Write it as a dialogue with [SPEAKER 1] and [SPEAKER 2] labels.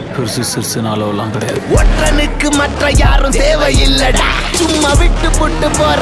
[SPEAKER 1] பெருசு சிறுசுனாலலாம் கிடையாது.
[SPEAKER 2] ஒற்றனுக்கு மற்ற யாரும் தேவையில்லடா, சும்மா விட்டு புட்டு போற